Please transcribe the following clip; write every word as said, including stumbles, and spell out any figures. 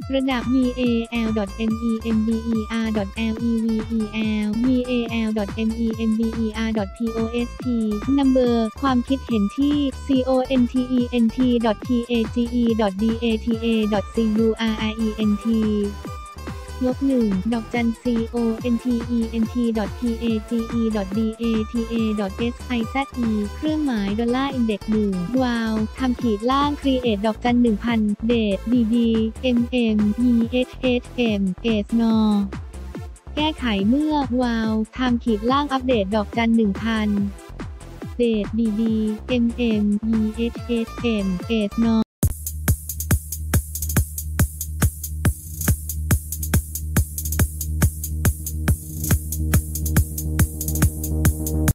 ระดับ วี เอ แอล ดอท เอ็ม อี เอ็ม บี อี อาร์ ดอท แอล อี วี อี แอล วี เอ แอล ดอท เอ็ม อี เอ็ม บี อี อาร์ ดอท พี โอ เอส ที Number ความคิดเห็นที่ ซี โอ เอ็น ที อี เอ็น ที ดอท พี เอ จี อี ดอท ดี เอ ที เอ ดอท ซี ยู อาร์ ไอ อี เอ็น ที ลบหนึ่งดอกจัน ซี โอ เอ็น ที อี เอ็น ที ดอท พี เอ จี อี ดอท ดี เอ ที เอ ดอท เอส ไอ แซด อี เครื่องหมายดอลลาร์อินเด็กซ์หนึ่งวาวทำขีดล่าง create ดอกจันหนึ่งพันเดท ดี ดี เอ็ม เอ็ม อี เอช เอช เอ็ม เอส นอแก้ไขเมื่อวาวทำขีดล่างอัปเดตดอกจันหนึ่งพันเดท ดี ดี เอ็ม เอ็ม อี เอช เอช เอ็ม เอส นอ